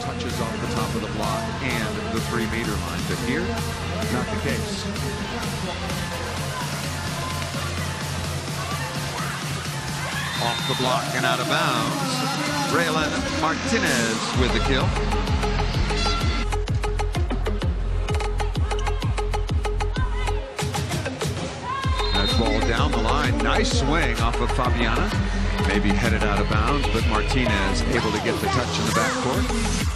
touches off the top of the block and the 3-meter line. But here, not the case. Off the block and out of bounds. Braylon Martinez with the kill. That ball down the line. Nice swing off of Fabiana. Maybe headed out of bounds, but Martinez able to get the touch in the backcourt.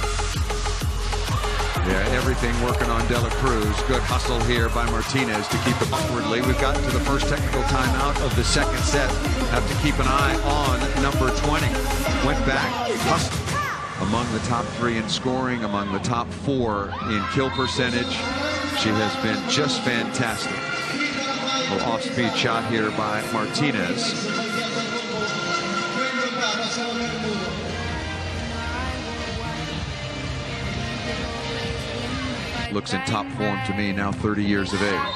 Yeah, everything working on Dela Cruz. Good hustle here by Martinez to keep it upwardly. We've gotten to the first technical timeout of the second set. Have to keep an eye on number 20. Went back, hustled. Among the top 3 in scoring, among the top 4 in kill percentage. She has been just fantastic. A little off-speed shot here by Martinez. Looks in top form to me, now 30 years of age.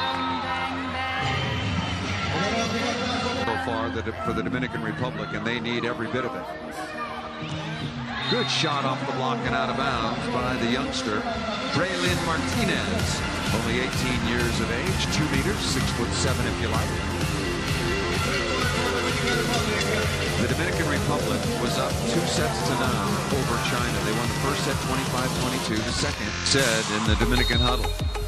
So far for the Dominican Republic, and they need every bit of it. Good shot off the block and out of bounds by the youngster, Braylon Martinez. Only 18 years of age, 2 meters, 6'7" if you like. The Dominican Republic was up 2 sets to none over China. They won the first set 25-22. The second, said in the Dominican huddle.